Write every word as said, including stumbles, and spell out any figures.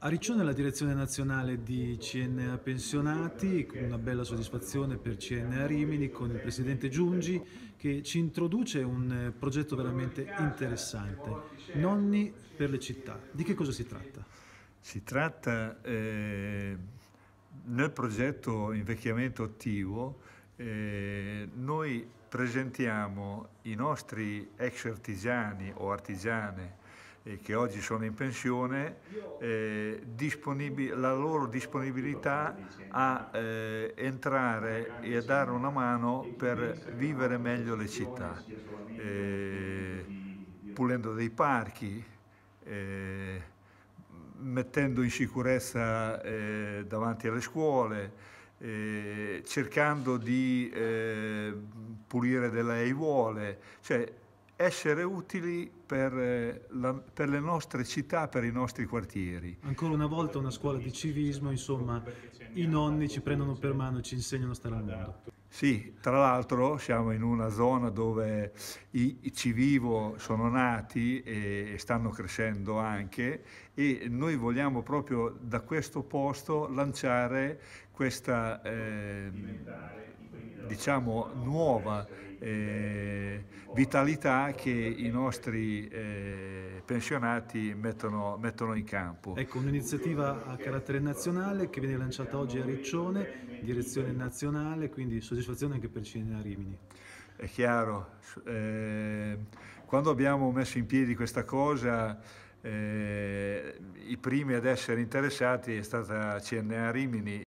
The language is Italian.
A Riccione la direzione nazionale di C N A Pensionati, con una bella soddisfazione per C N A Rimini, con il presidente Giungi, che ci introduce un eh, progetto veramente interessante. Nonni per le città. Di che cosa si tratta? Si tratta eh, nel progetto Invecchiamento Attivo, eh, noi presentiamo i nostri ex artigiani o artigiane eh, che oggi sono in pensione, eh, la loro disponibilità a eh, entrare e a dare una mano per vivere meglio le città, eh, pulendo dei parchi, eh, mettendo in sicurezza eh, davanti alle scuole, eh, cercando di eh, pulire delle aiuole, cioè essere utili per, eh, la, per le nostre città, per i nostri quartieri. Ancora una volta una scuola di civismo, insomma, i nonni ci prendono per mano e ci insegnano a stare al mondo. Sì, tra l'altro siamo in una zona dove i, i civivo sono nati e stanno crescendo anche, e noi vogliamo proprio da questo posto lanciare questa eh, diciamo nuova eh, vitalità che i nostri eh, pensionati mettono, mettono in campo. Ecco, un'iniziativa a carattere nazionale che viene lanciata oggi a Riccione, direzione nazionale, quindi soddisfazione anche per C N A Rimini. È chiaro, eh, quando abbiamo messo in piedi questa cosa, eh, i primi ad essere interessati è stata C N A Rimini.